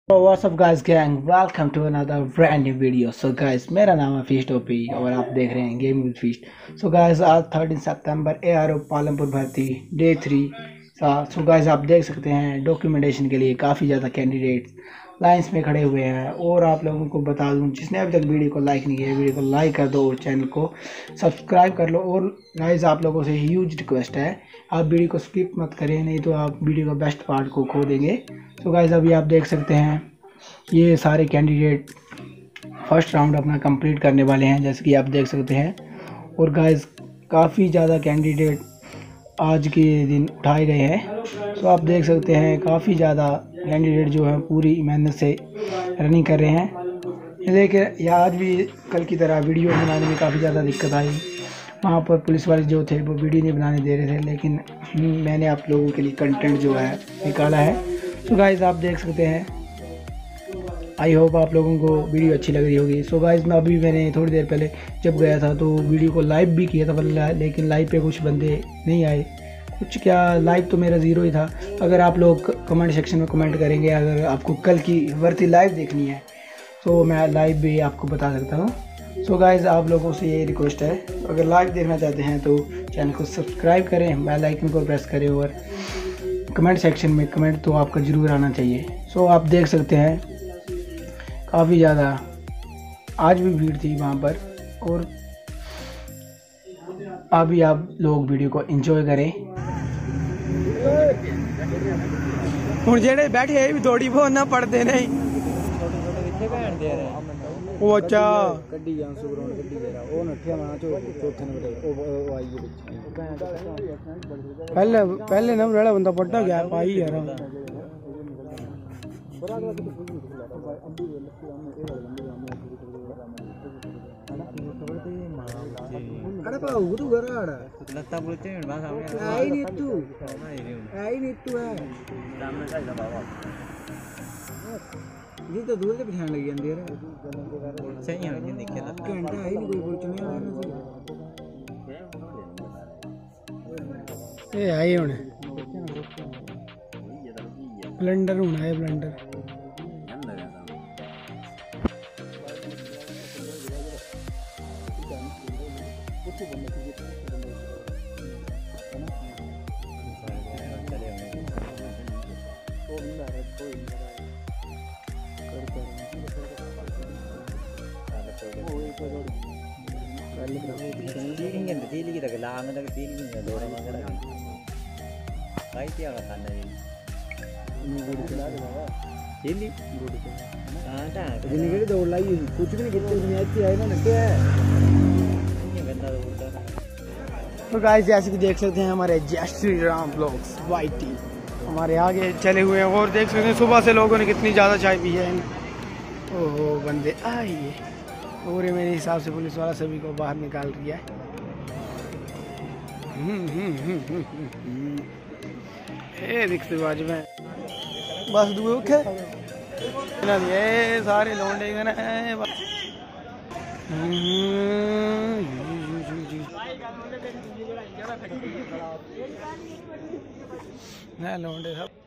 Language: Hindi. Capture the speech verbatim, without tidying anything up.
So what's up guys gang, welcome to another brand new video. So guys, मेरा नाम है फीस्ट ओपी और आप देख रहे हैं gaming with feast. So guys, आज थर्टीन सितंबर ए आर ओ पालमपुर भर्ती डे थ्री था. सो गाइस आप देख सकते हैं डॉक्यूमेंटेशन के लिए काफ़ी ज़्यादा कैंडिडेट्स लाइंस में खड़े हुए हैं. और आप लोगों को बता दूं, जिसने अभी तक वीडियो को लाइक नहीं किया, वीडियो को लाइक कर दो और चैनल को सब्सक्राइब कर लो. और गाइस आप लोगों से ह्यूज रिक्वेस्ट है, आप वीडियो को स्किप मत करें, नहीं तो आप वीडियो का बेस्ट पार्ट को खो देंगे. तो गाइस अभी आप देख सकते हैं ये सारे कैंडिडेट फर्स्ट राउंड अपना कंप्लीट करने वाले हैं, जैसे कि आप देख सकते हैं. और गाइस काफ़ी ज़्यादा कैंडिडेट आज के दिन उठाए गए हैं. तो आप देख सकते हैं काफ़ी ज़्यादा कैंडिडेट जो है पूरी मेहनत से रनिंग कर रहे हैं. लेकिन आज भी कल की तरह वीडियो बनाने में काफ़ी ज़्यादा दिक्कत आई. वहाँ पर पुलिस वाले जो थे वो वीडियो नहीं बनाने दे रहे थे, लेकिन मैंने आप लोगों के लिए कंटेंट जो है निकाला है. तो गाइस आप देख सकते हैं, आई होप आप लोगों को वीडियो अच्छी लग रही होगी. सो गाइस मैं अभी मैंने थोड़ी देर पहले जब गया था तो वीडियो को लाइव भी किया था, लेकिन लाइव पे कुछ बंदे नहीं आए. कुछ क्या, लाइव तो मेरा ज़ीरो ही था. अगर आप लोग कमेंट सेक्शन में कमेंट करेंगे, अगर आपको कल की भर्ती लाइव देखनी है तो मैं लाइव भी आपको बता सकता हूँ. सो गाइस आप लोगों से ये रिक्वेस्ट है, अगर लाइव देखना चाहते हैं तो चैनल को सब्सक्राइब करें, बेल आइकन को प्रेस करें और कमेंट सेक्शन में कमेंट तो आपका ज़रूर आना चाहिए. सो आप देख सकते हैं काफ़ी ज़्यादा आज भी भीड़ थी वहाँ पर. और अभी आप लोग वीडियो को एंजॉय करें. ਹੁਣ ਜਿਹੜੇ ਬੈਠੇ ਇਹ ਵੀ ਥੋੜੀ ਬਹੁਤ ਨਾ ਪੜਦੇ ਨਹੀਂ. ਉਹ ਅੱਛਾ ਕੱਢੀ ਜਾਂ ਸੁਗਰਾਉਣ ਕੱਢੀ ਜਰਾ ਉਹ ਨੱਠਿਆ ਮਾਂ ਚੋ ਚੌਥੇ ਨੰਬਰ ਉਹ ਉਹ ਆਈ ਵਿੱਚ ਪਹਿਲੇ ਪਹਿਲੇ ਨੰਬਰ ਵਾਲਾ ਬੰਦਾ ਪੜਦਾ ਗਿਆ ਪਾਈ ਯਾਰ. ada apa gitu gara ada letak bulutnya yang bahasa apa ini itu ini itu है ये तो दूर से बिठाने लगी अंदर सही है. ये देख के घंटा है नहीं कोई बुलचने वाला ये आई होने ब्लेंडर होना है ब्लेंडर. दौड़ लाई कुछ भी नहीं. तो गाइस जैसे कि देख सकते हैं हमारे जय श्री राम ब्लॉग्स वाईटी हमारे आगे चले हुए हैं. और देख सकते हैं सुबह से लोगों ने कितनी ज़्यादा चाय पी है. ओहो बंदे आइए. और मेरे हिसाब से पुलिस वाला सभी को बाहर निकाल दिया है. ये रिक्शे बाज में बस दुए उठे ये सारे लौंडे ना लौंडे सब